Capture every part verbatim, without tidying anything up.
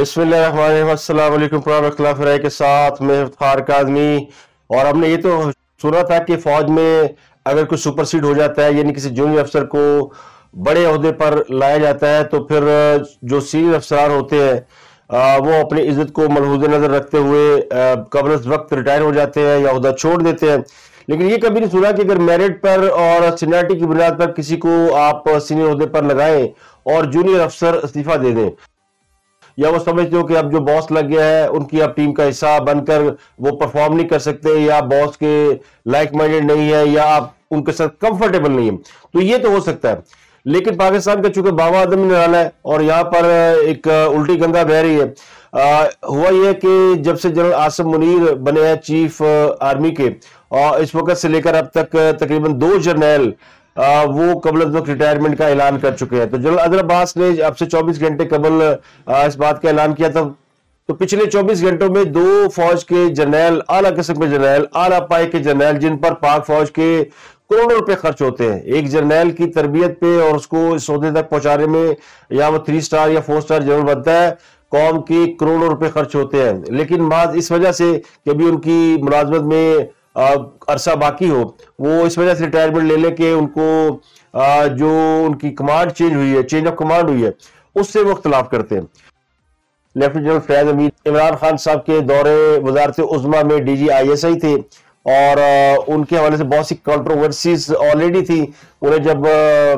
बिस्मिल्लाहिर्रहमानिर्रहीम। अस्सलाम वालेकुम। पुराना खिलाफ राय के साथ मैं इफ्तिखार काज़मी। और हमने ये तो सुना था कि फौज में अगर कोई सुपरसीड हो जाता है, यानी किसी जूनियर अफसर को बड़े ओहदे पर लाया जाता है, तो फिर जो सीनियर अफसरान होते हैं आ, वो अपनी इज्जत को मलहूज़ नजर रखते हुए कबल वक्त रिटायर हो जाते हैं या ओहदा छोड़ देते हैं। लेकिन ये कभी नहीं सुना कि अगर मेरिट पर और सीनियरिटी की बुनियाद पर किसी को आप सीनियर ओहदे पर लगाएं और जूनियर अफसर इस्तीफा दे दें, या वो समझते हो कि अब जो बॉस लग गया है उनकी अब टीम का हिस्सा बनकर वो परफॉर्म नहीं कर सकते, या बॉस के लाइक माइंडेड नहीं है, या आप उनके साथ कंफर्टेबल नहीं है, तो ये तो हो सकता है। लेकिन पाकिस्तान का चूंकि बाबा आदम निराला है और यहाँ पर एक उल्टी गंगा बह रही है। आ, हुआ यह कि जब से जनरल आसिम मुनीर बने हैं चीफ आर्मी के, और इस वक्त से लेकर अब तक तकरीबन दो जर्नैल आ, वो कबल वक्त रिटायरमेंट का ऐलान कर चुके हैं। तो जनरल अदर अब्बास ने अब से चौबीस घंटे कबल इस बात का ऐलान किया था। तो पिछले चौबीस घंटों में दो फौज के जर्नैल, आला किस्म के जर्नैल, आला पाए के जर्नैल, जिन पर पाक फौज के करोड़ों रुपए खर्च होते हैं एक जर्नैल की तरबियत पे और उसको इस ओहदे तक पहुंचाने में, या वो थ्री स्टार या फोर स्टार जनरल बनता है, कौम के करोड़ों रुपए खर्च होते हैं। लेकिन बात इस वजह से कि अभी उनकी मुलाजमत में अरसा बाकी हो, वो इस वजह से रिटायरमेंट ले लेके उनको आ, जो उनकी कमांड चेंज हुई है, चेंज ऑफ कमांड हुई है, उससे वो इख्तलाफ करते हैं। लेफ्टिनेंट जनरल फैज हमीद इमरान खान साहब के दौरे वजारत उज़्मा में D G I S I थे, और आ, उनके हवाले से बहुत सी कंट्रोवर्सीज ऑलरेडी थी। उन्हें जब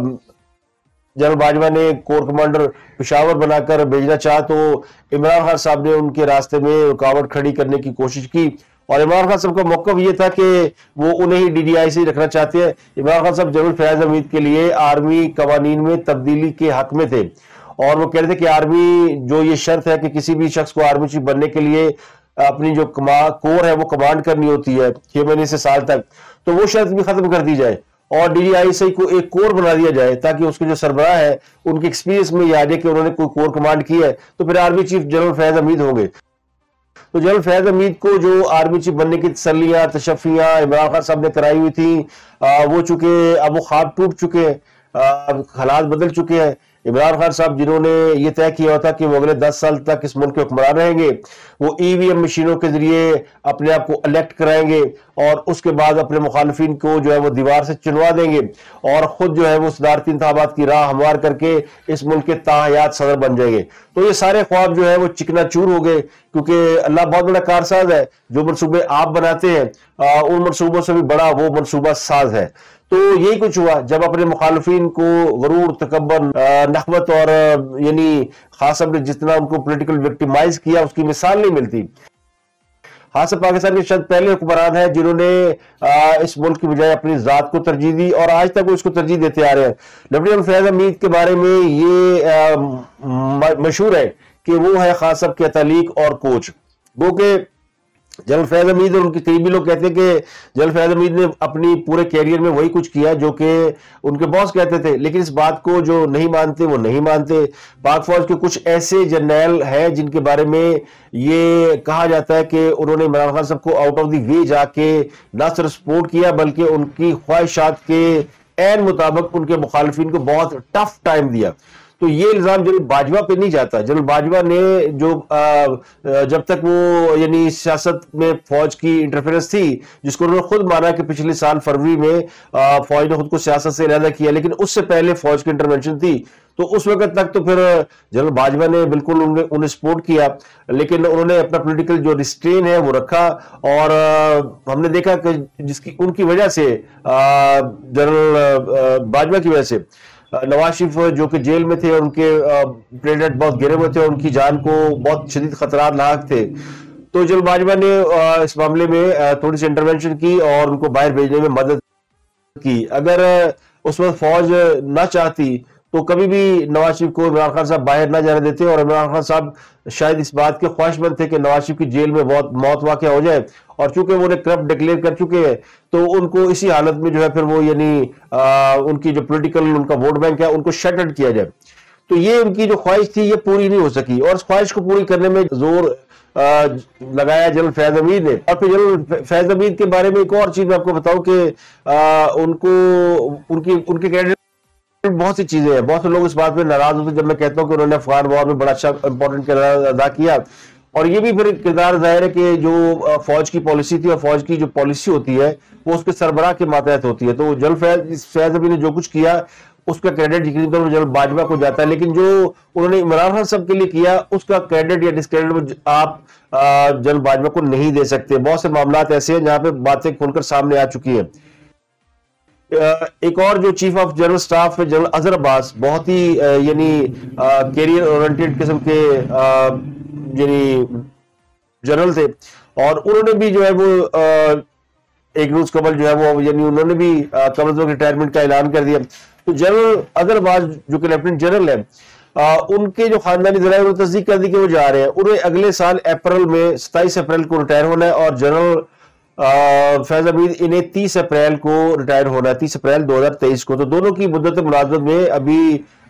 जनरल बाजवा ने कोर कमांडर पेशावर बनाकर भेजना चाहा, तो इमरान खान साहब ने उनके रास्ते में रुकावट खड़ी करने की कोशिश की, और इमरान खान साहब का मौक़िफ़ ये था कि वो उन्हें ही डी डी आई से रखना चाहते हैं। इमरान खान साहब जनरल फैज हमीद के लिए आर्मी कवानीन में तब्दीली के हक में थे, और वो कह रहे थे कि आर्मी जो ये शर्त है कि किसी भी शख्स को आर्मी चीफ बनने के लिए अपनी जो कमा कोर है वो कमांड करनी होती है छह महीने से साल तक, तो वो शर्त भी खत्म कर दी जाए और डी डी आई सी को एक कोर बना दिया जाए, ताकि उसके जो सरबराह है उनके एक्सपीरियंस में यह आ जाए कि उन्होंने कोई कोर कमांड की है, तो फिर army chief general Faiz Hamid होंगे। तो जनरल फैज हमीद को जो आर्मी चीफ बनने की तसल्लियां तशफ़ियां इमरान खान साहब ने कराई हुई थी, आ, वो चूंकि अब वो ख्वाब टूट चुके हैं, हालात बदल चुके हैं। इमरान खान साहब जिन्होंने ये तय किया था कि वो अगले दस साल तक इस मुल्क के हुक्मरान रहेंगे, वो ई वी एम मशीनों के जरिए अपने आप को इलेक्ट कराएंगे और उसके बाद अपने मुखालफिन को जो है वो दीवार से चुनवा देंगे, और खुद जो है वो सदारती इंतखाबात की राह हमवार करके इस मुल्क के ताहयात सदर बन जाएंगे। तो ये सारे ख्वाब जो है वो चिकनाचूर हो गए, क्योंकि अल्लाह बहुत बड़ा कारसाज है। जो मनसूबे आप बनाते हैं आ, उन मनसूबों से भी बड़ा वो मनसूबा साज है। तो यही कुछ हुआ जब अपने मुखालफिन को गरूर, तकब्बर, नखवत और यानी खास ने जितना उनको पॉलिटिकल विक्टिमाइज किया उसकी मिसाल नहीं मिलती। खास पाकिस्तान के शायद पहले हुक्मरान है जिन्होंने इस मुल्क की बजाय अपनी जात को तरजीह दी, और आज तक वो इसको तरजीह देते आ रहे हैं। लेफ्टिनेंट फैज हमीद के बारे में ये मशहूर है कि वो है खास साहब के तालीक और कोच। वो के जनरल फैज हमीद और उनके करीबी लोग कहते हैं कि जनरल फैज हमीद ने अपनी पूरे कैरियर में वही कुछ किया जो कि उनके बॉस कहते थे, लेकिन इस बात को जो नहीं मानते वो नहीं मानते। पाक फौज के कुछ ऐसे जर्नैल हैं जिनके बारे में ये कहा जाता है कि उन्होंने इमरान खान साहब को आउट ऑफ द वे जाके ना सिर्फ सपोर्ट किया, बल्कि उनकी ख्वाहिशात के ऐन मुताबिक उनके मुखालफिन को बहुत टफ टाइम दिया। तो ये इल्जाम जनरल बाजवा पे नहीं जाता। जनरल बाजवा ने जो आ, जब तक वो यानी सियासत में फौज की इंटरफेरेंस थी, जिसको उन्होंने खुद माना कि पिछले साल फरवरी में आ, फौज ने खुद को सियासत से अलग किया, लेकिन उससे पहले फौज की इंटरवेंशन थी, तो उस वक्त तक तो फिर जनरल बाजवा ने बिल्कुल उन्हें उन्हें सपोर्ट किया, लेकिन उन्होंने अपना पॉलिटिकल जो रिस्ट्रेन है वो रखा, और आ, हमने देखा कि जिसकी उनकी वजह से जनरल बाजवा की वजह से नवाज शरीफ जो कि जेल में थे और उनके प्लेटलेट बहुत गिरे हुए थे और उनकी जान को बहुत शदीद खतरात लाक थे, तो जनरल बाजवा ने इस मामले में थोड़ी सी इंटरवेंशन की और उनको बाहर भेजने में मदद की। अगर उस वक्त फौज ना चाहती तो कभी भी नवाज शरीफ को इमरान खान साहब बाहर ना जाने देते, और इमरान खान साहब शायद इस बात के ख्वाहिशमंद थे कि नवाज शरीफ की जेल में बहुत मौत वाक़या हो जाए, और चूंकि वो उन्हें करप्ट डिक्लेयर कर चुके हैं तो उनको इसी हालत में जो है फिर वो यानी उनकी जो पॉलिटिकल उनका वोट बैंक है उनको शट आउट किया जाए। तो ये उनकी जो ख्वाहिश थी ये पूरी नहीं हो सकी, और इस ख्वाहिश को पूरी करने में जोर आ, लगाया जनरल फैज हमीद ने। और फिर जनरल फैज हमीद के बारे में एक और चीज मैं आपको बताऊं कि आ, उनको उनकी उनके कैंडिडेट بہت سی چیزیں ہیں. بہت سے لوگ اس بات پہ ناراض ہوتے ہیں جب میں کہتا ہوں کہ انہوں نے افغان وار میں بڑا اچھا امپورٹنٹ کردار ادا کیا, اور یہ بھی پھر کردار ظاہر ہے کہ جو فوج کی پالیسی تھی اور فوج کی جو پالیسی ہوتی ہے وہ اس کے سربراہ کے ماتحت ہوتی ہے. تو جنرل فیض فیض ابی نے جو کچھ کیا اس کا کریڈٹ یقینی طور پر جنرل باجوہ کو جاتا ہے, لیکن جو انہوں نے عمران خان صاحب کے لیے کیا اس کا کریڈٹ یا ڈسکریڈٹ آپ جنرل باجوہ کو نہیں دے سکتے. بہت سے معاملات ایسے ہیں جہاں پہ باتیں کھول کر سامنے آ چکی ہیں. ایک اور جو چیف آف جنرل سٹاف ہے جنرل اظہر عباس, بہت ہی یعنی کیریئر اورینٹڈ قسم کے یعنی جنرل تھے, اور انہوں نے بھی جو ہے وہ ایک روز قبل جو ہے وہ یعنی انہوں نے بھی قبل از وقت ریٹائرمنٹ کا اعلان کر دیا. تو جنرل اظہر عباس جو کہ لیفٹیننٹ جنرل ہے, ان کے جو خاندانی ذرائع انہوں نے تصدیق کر دی کہ وہ جا رہے ہیں. انہیں اگلے سال اپریل میں ستائیس اپریل کو ریٹائر ہونا ہے, اور جنرل فیض حمید انہیں تیس اپریل کو ریٹائر ہونا ہے, تیس اپریل دو ہزار تیئیس کو. تو دونوں کی مدت ملازمت میں ابھی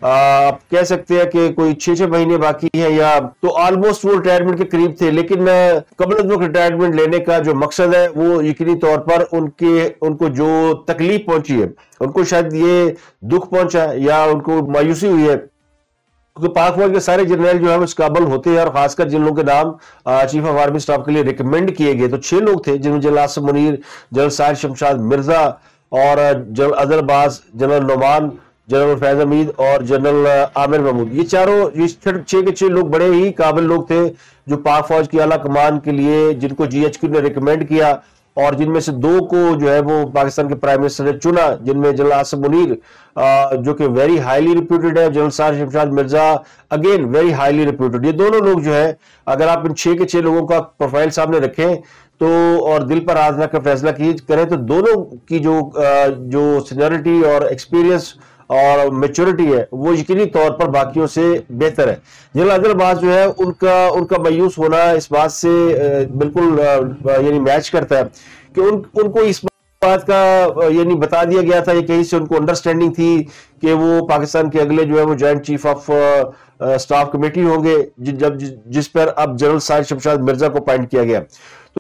آپ کہہ سکتے ہیں کہ کوئی چھ چھ مہینے باقی ہے, یا تو آلموسٹ وہ ریٹائرمنٹ کے قریب تھے. لیکن قبل از وقت ریٹائرمنٹ لینے کا جو مقصد ہے وہ یقینی طور پر ان کے ان کو جو تکلیف پہنچی ہے, ان کو شاید یہ دکھ پہنچا یا ان کو مایوسی ہوئی ہے, کیونکہ پاک فوج کے سارے جنرل جو ہیں وہ اس قابل ہوتے ہیں, اور خاص کر جن لوگوں کے نام چیف آف آرمی سٹاف کے لیے ریکمینڈ کیے گئے تو چھ لوگ تھے, جن میں جنرل آصف منیر, جنرل ساحر شمشاد مرزا, اور general Azhar Abbas, general Nauman, general Faiz Hamid اور جنرل عامر محمود. یہ چاروں یہ چھ کے چھ لوگ بڑے ہی قابل لوگ تھے جو پاک فوج کی اعلیٰ کمان کے لیے جن کو جی ایچ کیو نے ریکمینڈ کیا, اور جن میں سے دو کو جو ہے وہ پاکستان کے پرائم منسٹر نے چنا, جن میں جنرل آصف منیر جو کہ ویری ہائیلی ریپیوٹڈ ہے, general Sahir Shamshad Mirza again very highly reputed. یہ دونوں لوگ جو ہے اگر آپ ان چھ کے چھ لوگوں کا پروفائل سامنے رکھیں تو اور دل پر آزما کا فیصلہ کی کریں تو دونوں کی جو جو سینیورٹی اور ایکسپیرینس اور میچورٹی ہے وہ یقینی طور پر باقیوں سے بہتر ہے. جنرل اظہر عباس جو ہے ان کا ان کا مایوس ہونا اس بات سے بالکل یعنی میچ کرتا ہے کہ ان ان کو اس بات کا یعنی بتا دیا گیا تھا, یہ کہیں سے ان کو انڈرسٹینڈنگ تھی کہ وہ پاکستان کے اگلے جو ہے وہ joint chief of staff committee ہوں گے, جب جس پر اب جنرل ساحر شمشاد مرزا کو اپائنٹ کیا گیا.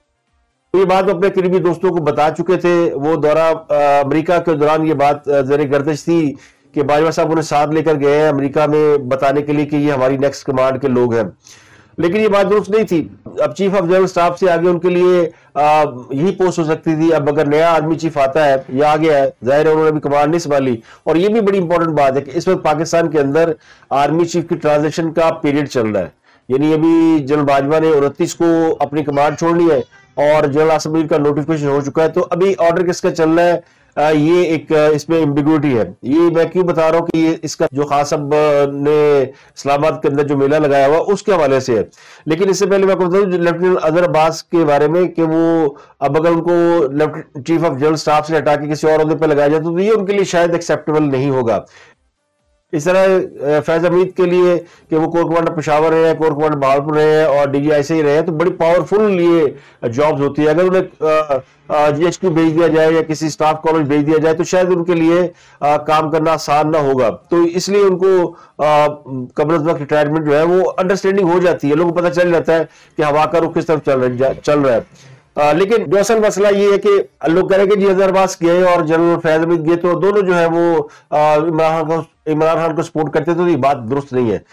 یہ بات اپنے قریبی دوستوں کو بتا چکے تھے. وہ دورہ امریکہ کے دوران یہ بات زیر گردش تھی کہ باجوہ صاحب انہیں ساتھ لے کر گئے ہیں امریکہ میں بتانے کے لیے کہ یہ ہماری نیکسٹ کمانڈ کے لوگ ہیں, لیکن یہ بات درست نہیں تھی. اب چیف آف جنرل سٹاف سے آگے ان کے لیے یہی پوسٹ ہو سکتی تھی. اب اگر نیا آرمی چیف آتا ہے یا آ گیا ہے, ظاہر ہے انہوں نے بھی کمانڈ نہیں سنبھالی, اور یہ بھی بڑی امپورٹنٹ بات ہے کہ اس وقت پاکستان کے اندر آرمی چیف کی ٹرانزیکشن کا پیریڈ چل رہا ہے. یعنی ابھی جنرل باجوہ نے انتیس کو اپنی کمانڈ چھوڑنی ہے, اور جنرل آصف منیر کا نوٹیفکیشن ہو چکا ہے. تو ابھی آرڈر کس کا چل رہا ہے, یہ ایک اس میں ایمبیگوٹی ہے. یہ میں کیوں بتا رہا ہوں کہ یہ اس کا جو خاص اب نے اسلام آباد کے اندر جو میلہ لگایا ہوا اس کے حوالے سے ہے. لیکن اس سے پہلے میں آپ کو بتا دوں لیفٹیننٹ اظہر عباس کے بارے میں کہ وہ اب اگر ان کو چیف آف جنرل سٹاف سے ہٹا کے کسی اور عہدے پہ لگایا جائے تو یہ ان کے لیے شاید ایکسیپٹیبل نہیں ہوگا. اس طرح فیض حمید کے لیے کہ وہ کور کمانڈر پشاور رہے ہیں, کور کمانڈر بہاولپور رہے ہیں, اور ڈی جی آئی سے ہی رہے ہیں, تو بڑی پاورفل یہ جابز ہوتی ہے. اگر انہیں جی ایچ کیو بھیج دیا جائے یا کسی سٹاف کالج بھیج دیا جائے تو شاید ان کے لیے کام کرنا آسان نہ ہوگا. تو اس لیے ان کو قبل از وقت ریٹائرمنٹ جو ہے وہ انڈرسٹینڈنگ ہو جاتی ہے, لوگوں کو پتہ چل جاتا ہے کہ ہوا کا رخ کس طرف چل رہا ہے. لیکن جو اصل مسئلہ یہ ہے کہ لوگ کہہ رہے ہیں کہ جی اظہر عباس گئے اور جنرل فیض حمید گئے تو دونوں جو ہے وہ عمران خان کو عمران خان کو سپورٹ کرتے, تو یہ بات درست نہیں ہے.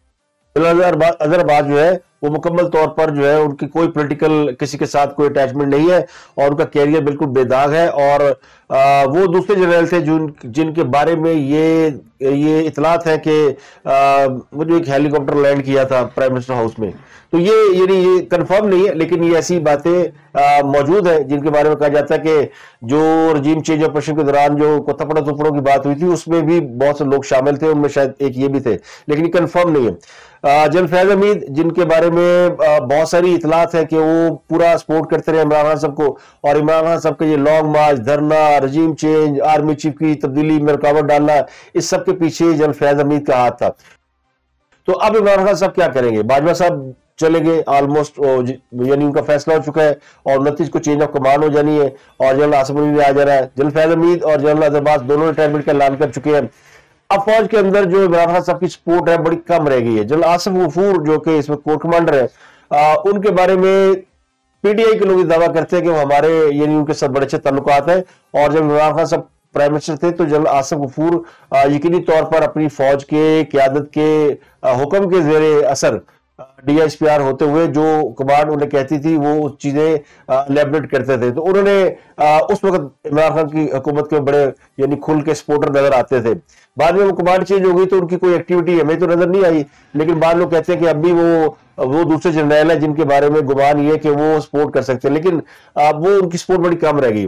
اظہر عباس جو ہے وہ مکمل طور پر جو ہے ان کی کوئی پولیٹیکل کسی کے ساتھ کوئی اٹیچمنٹ نہیں ہے, اور ان کا کیریئر بالکل بے داغ ہے. اور وہ دوسرے جنرل تھے جن کے بارے میں یہ یہ اطلاعات ہے کہ وہ جو ایک ہیلی کاپٹر لینڈ کیا تھا پرائم منسٹر ہاؤس میں, تو یہ یعنی یہ کنفرم نہیں ہے, لیکن یہ ایسی باتیں موجود ہیں جن کے بارے میں کہا جاتا ہے کہ جو رجیم چینج آپریشن کے دوران جو تھپڑوں تھپڑوں کی بات ہوئی تھی اس میں بھی بہت سے لوگ شامل تھے, ان میں شاید ایک یہ بھی تھے, لیکن یہ کنفرم نہیں ہے. جنرل فیض حمید جن کے بارے میں بہت ساری اطلاعات ہے کہ وہ پورا سپورٹ کرتے رہے عمران خان صاحب کو, اور عمران خان صاحب کا یہ لانگ مارچ, دھرنا, رجیم چینج, آرمی چیف کی تبدیلی میں رکاوٹ ڈالنا, اس سب کے پیچھے جنرل فیض حمید کا ہاتھ تھا. تو اب عمران خان صاحب کیا کریں گے؟ باجوہ صاحب چلے گئے آلموسٹ, یعنی ان کا فیصلہ ہو چکا ہے, اور انتیس کو چینج آف کمانڈ ہو جانی ہے, اور جنرل آصف منیر بھی آ جا رہا ہے. جنرل فیض حمید اور جنرل اظہر عباس دونوں ریٹائرمنٹ کا اعلان کر چکے ہیں. اب فوج کے اندر جو عمران خان صاحب کی سپورٹ ہے بڑی کم رہ گئی ہے. جنرل آصف غفور جو کہ اس میں کور کمانڈر ہے, ان کے بارے میں پی ٹی آئی کے لوگ دعویٰ کرتے ہیں کہ وہ ہمارے یعنی ان کے ساتھ بڑے اچھے تعلقات ہیں, اور جب عمران خان صاحب प्राइम मिनिस्टर थे, तो जनरल आसिफ गफूर यकीनी तौर पर अपनी फौज के क़यादत के हुक्म के ज़ेरे असर डी एस पी आर होते हुए जो कमांड उन्हें कहती थी वो चीजें लेबरेट करते थे। तो उन्होंने उस वक्त इमरान खान की हुकूमत के बड़े यानी खुल के सपोर्टर नजर आते थे। बाद में वो कमांड चेंज हो गई तो उनकी कोई एक्टिविटी हमें तो नजर नहीं आई, लेकिन बाद लोग कहते हैं कि अब भी वो वो दूसरे जनरल है जिनके बारे में गुमान ये कि वो सपोर्ट कर सकते हैं, लेकिन वो उनकी सपोर्ट बड़ी कम रह गई।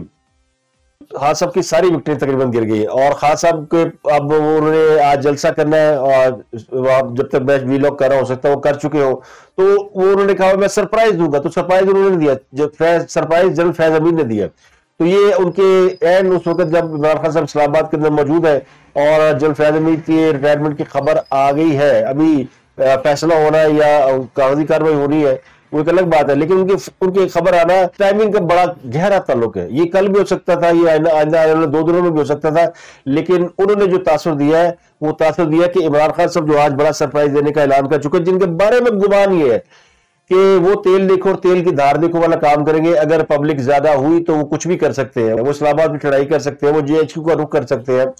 खान साहब की सारी विक्ट्री तकरीबन गिर गई और खान साहब के अब वो उन्होंने आज जलसा करना है और जब तक मैं वीलॉग कर रहा हो सकता है वो कर चुके हो, तो वो उन्होंने कहा मैं सरप्राइज दूंगा, तो सरप्राइज उन्होंने दिया, जब सरप्राइज जनरल फैज अमीन ने दिया। तो ये उनके एंड उस वक्त जब इमरान खान साहब इस्लामाबाद के अंदर मौजूद है और जनरल फैज अमीन की रिटायरमेंट की खबर आ गई है, अभी फैसला होना है या कागजी कार्रवाई होनी है वो एक अलग बात है, लेकिन उनकी उनकी खबर आना टाइमिंग का बड़ा गहरा ताल्लुक है। ये कल भी हो सकता था, ये आइंदा आने वाले दो दिनों में भी हो सकता था, लेकिन उन्होंने जो तासुर दिया है वो तासुर दिया कि इमरान खान साहब जो आज बड़ा सरप्राइज देने का ऐलान कर चुके हैं, जिनके बारे में गुमान ये है कि वो तेल देखो और तेल की धार देखो वाला काम करेंगे। अगर पब्लिक ज्यादा हुई तो वो कुछ भी कर सकते हैं, वो इस्लामाबाद में चढ़ाई कर सकते हैं, वो जी एच क्यू का रुख कर सकते हैं।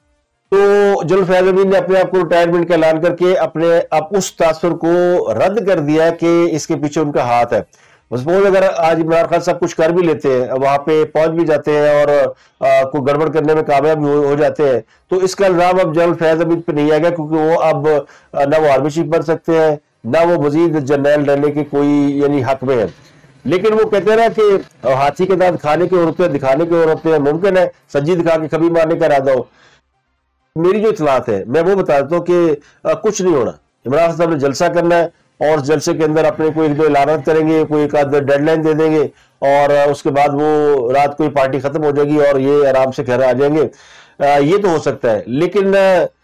तो जनरल फैज अमीन ने अपने आप को रिटायरमेंट का ऐलान करके अपने आप उस तासुर को रद्द कर दिया कि इसके पीछे उनका हाथ है। सपोज अगर आज इमरान खान साहब कुछ कर भी लेते हैं, वहां पे पहुंच भी जाते हैं और आ, कोई गड़बड़ करने में कामयाब हो, हो जाते हैं, तो इसका इल्जाम अब जनरल फैज अमीन पे नहीं आएगा, क्योंकि वो अब ना वो आर्मी चीफ बन सकते हैं ना वो मजीद जनरल रहने के कोई यानी हक में है। लेकिन वो कहते हैं ना कि हाथी के दांत खाने की औरतें दिखाने की औरतें मुमकिन है, सज्जी दिखा के कभी मारने का इरादा हो। मेरी जो इतलात है मैं वो बता देता हूँ कि कुछ नहीं होना। इमरान खान साहब ने जलसा करना है और जलसे के अंदर अपने कोई एक दो ऐलान करेंगे, कोई एक आध डेडलाइन दे देंगे और उसके बाद वो रात को ही पार्टी खत्म हो जाएगी और ये आराम से घर आ जाएंगे। ये तो हो सकता है, लेकिन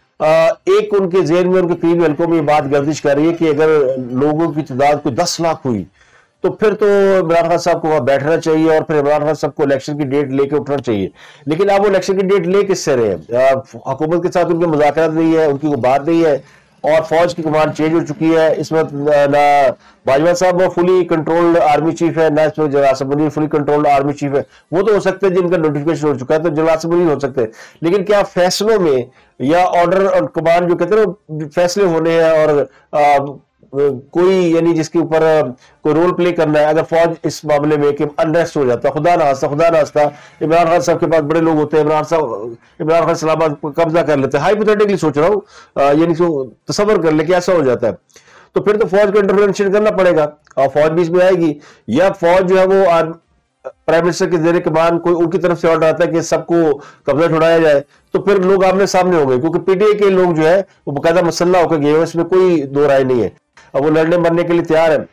एक उनके जेहन में, उनके करीबी हल्कों में ये बात गर्दिश कर रही है कि अगर लोगों की तादाद कोई दस लाख हुई तो फिर तो इमरान खान साहब को वहां बैठना चाहिए और फिर इमरान खान साहब को इलेक्शन की डेट लेके उठना चाहिए। लेकिन अब वो इलेक्शन की डेट ले किससे रहे हैं? हुकूमत के साथ उनके मुज़ाकरात नहीं है, उनकी कोई बात नहीं है और फौज की कमांड चेंज हो चुकी है। इस वक्त ना बाजवा साहब फुली कंट्रोल्ड आर्मी चीफ है, ना इसमें general Asif Munir fully controlled army chief है। वो तो हो सकते हैं जिनका नोटिफिकेशन हो चुका है, तो जनरल आसिफ मुनीर हो सकते हैं, लेकिन क्या फैसलों में या ऑर्डर और कमांड जो कहते हैं ना फैसले होने हैं और आ, कोई यानी जिसके ऊपर कोई रोल प्ले करना है, अगर फौज इस मामले में कि अनरेस्ट हो जाता, खुदा ना खास्ता खुदा ना खास्ता इमरान खान साहब के पास बड़े लोग होते हैं, इमरान साहब इमरान खान इस्लामाबाद पर कब्जा कर लेते हैं, हाइपोथेटिकली सोच रहा हूँ, यानी तसव्वुर कर ले कि ऐसा हो जाता है, तो फिर तो फौज को इंटरवेंशन करना पड़ेगा और फौज बीच में आएगी, या फौज जो है वो प्राइम मिनिस्टर के जेरे कमान कोई उनकी तरफ से ऑर्डर आता है कि सबको कब्जा छुड़ाया जाए, तो फिर लोग आमने सामने हो गए, क्योंकि पीटीआई के लोग जो है वो बकायदा मसल्ला होकर गए, इसमें कोई दो राय नहीं है। अब वो लड़ने मरने के लिए तैयार है,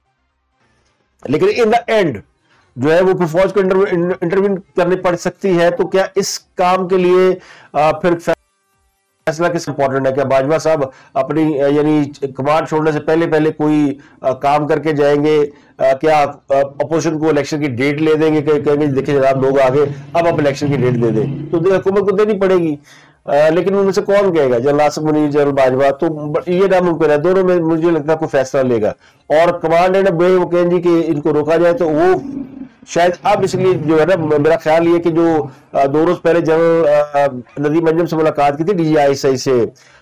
लेकिन इन द एंड जो है वो फिर फौज को इंटरव्यू करनी पड़ सकती है। तो क्या इस काम के लिए आ, फिर फैसला किस इंपॉर्टेंट है? क्या बाजवा साहब अपनी यानी कमांड छोड़ने से पहले पहले कोई आ, काम करके जाएंगे? आ, क्या अपोजिशन को इलेक्शन की डेट ले देंगे, कहेंगे देखिए जनाब लोग आगे अब आप इलेक्शन की डेट दे दें, तो हुकूमत को देनी पड़ेगी। आ, लेकिन उनमें से कौन कहेगा? जनरल आसिफ मुनीर, जनरल बाजवा, तो ये नामुमकिन है। दोनों में मुझे लगता है कोई फैसला लेगा और कमांड है ना बे वो कहेंगे कि इनको रोका जाए, तो वो शायद अब इसलिए जो है ना मेरा ख्याल ये कि जो दो रोज पहले जनरल नदीम अंजम से मुलाकात की थी डीजीआईएसआई से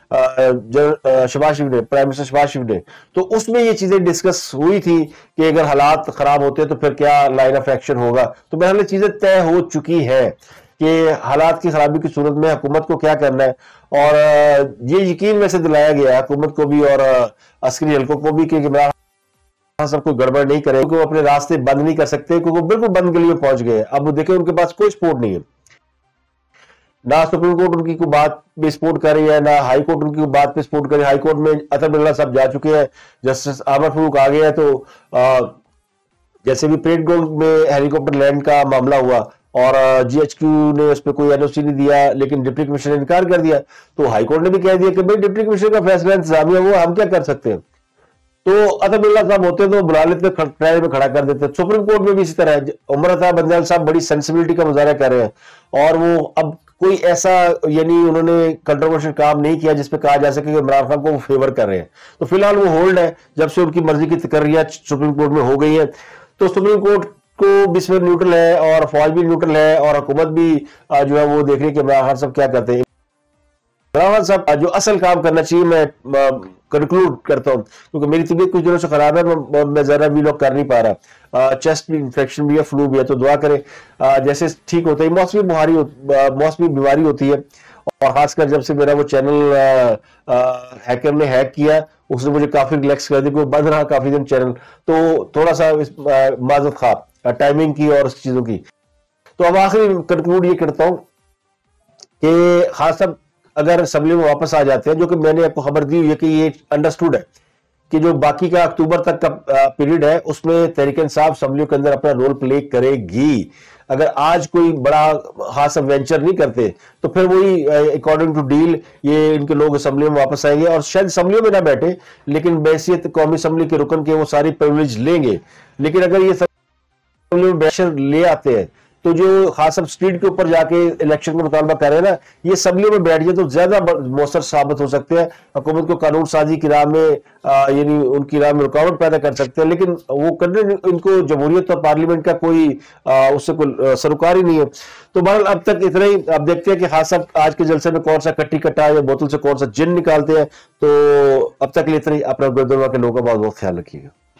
जनरल शहबाज शरीफ ने, प्राइम मिनिस्टर शहबाज शरीफ ने, तो उसमें ये चीजें डिस्कस हुई थी कि अगर हालात खराब होते हैं तो फिर क्या लाइन ऑफ एक्शन होगा। तो बहरहाल चीजें तय हो चुकी है कि हालात की खराबी की सूरत में हुकूमत को क्या करना है, और ये यकीन में से दिलाया गया है हुकूमत को भी और अस्करी हल्कों को भी कि इमरान सब कोई गड़बड़ नहीं करे, क्योंकि वो अपने रास्ते बंद नहीं कर सकते, क्योंकि वो बिल्कुल बंद के लिए पहुंच गए। अब वो देखें उनके पास कोई सपोर्ट नहीं है, ना सुप्रीम कोर्ट उनकी कोई बात पे सपोर्ट कर रही है, ना हाई कोर्ट उनकी बात पे सपोर्ट कर रही है। हाई कोर्ट में अतर बिरला साहब जा चुके हैं, जस्टिस आमर फरूक आ गए हैं, तो आ, जैसे भी परेड ग्राउंड में हेलीकॉप्टर लैंड का मामला हुआ और जीएचक्यू ने उस पर कोई एनओसी नहीं दिया, लेकिन डिप्टी कमिश्नर ने इनकार कर दिया, तो हाई कोर्ट ने भी कह दिया कि भाई डिप्टी कमिश्नर का फैसला इंतजामिया वो हम क्या कर सकते हैं। तो अतर बिरला साहब होते तो बुला लेते, ट्रायल में खड़ा कर देते। सुप्रीम कोर्ट में भी इसी तरह है, उमर अता बंदयाल साहब बड़ी सेंसिबिलिटी का मुजाहरा कर रहे हैं और वो अब कोई ऐसा यानी उन्होंने कंट्रोवर्शियल काम नहीं किया जिसपे कहा जा सके कि इमरान खान को वो फेवर कर रहे हैं। तो फिलहाल वो होल्ड है, जब से उनकी मर्जी की तकर्रियां सुप्रीम कोर्ट में हो गई है, तो सुप्रीम कोर्ट کو بھی اس میں نیوٹرل ہے اور فوج بھی نیوٹرل ہے اور حکومت بھی جو ہے وہ دیکھ رہی ہے کہ عمران خان صاحب کیا کرتے ہیں. عمران خان صاحب جو اصل کام کرنا چاہیے، میں کنکلوڈ کرتا ہوں کیونکہ میری طبیعت کچھ دنوں سے خراب ہے، میں زیادہ بھی لوگ کر نہیں پا رہا، چیسٹ بھی انفیکشن بھی ہے، فلو بھی ہے، تو دعا کریں جیسے ٹھیک ہوتا ہے. موسمی بیماری موسمی بیماری ہوتی ہے، اور خاص کر جب سے میرا وہ چینل ہیکر نے ہیک کیا اس نے مجھے کافی ریلیکس کر دیا، بند رہا کافی دن چینل، تو تھوڑا سا معذرت خواہ ٹائمنگ کی اور اس چیزوں کی. تو اب آخری کنکلوڈ یہ کرتا ہوں کہ خاص صاحب اگر اسمبلی میں واپس آ جاتے ہیں، جو کہ میں نے آپ کو خبر دی ہوئی ہے کہ یہ انڈرسٹوڈ ہے کہ جو باقی کا اکتوبر تک کا پیریڈ ہے اس میں تحریک انصاف اسمبلیوں کے اندر اپنا رول پلے کرے گی. اگر آج کوئی بڑا خاص وینچر نہیں کرتے تو پھر وہی اکارڈنگ ٹو ڈیل یہ ان کے لوگ اسمبلیوں میں واپس آئیں گے، اور شاید اسمبلیوں میں نہ بیٹھے لیکن بحیثیت قومی اسمبلی کے رکن کے وہ ساری پریولیج لیں گے. لیکن اگر یہ اسمبلی میں بیشر لے آتے ہیں تو جو خاص اب اسٹریٹ کے اوپر جا کے الیکشن کا مطالبہ کر رہے ہیں نا، یہ اسمبلیوں میں بیٹھ جائے تو زیادہ مؤثر ثابت ہو سکتے ہیں، حکومت کو قانون سازی کی راہ میں یعنی ان کی راہ میں رکاوٹ پیدا کر سکتے ہیں. لیکن وہ کرنے ان کو جمہوریت اور پارلیمنٹ کا کوئی اس سے کوئی سروکار ہی نہیں ہے. تو بہرحال اب تک اتنا ہی. اب دیکھتے ہیں کہ خاص اب آج کے جلسے میں کون سا کٹی کٹا یا بوتل سے کون سا جن نکالتے ہیں. تو اب تک اتنا ہی. اپنا گردنوا کے لوگوں کا بہت بہت خیال رکھیے گا.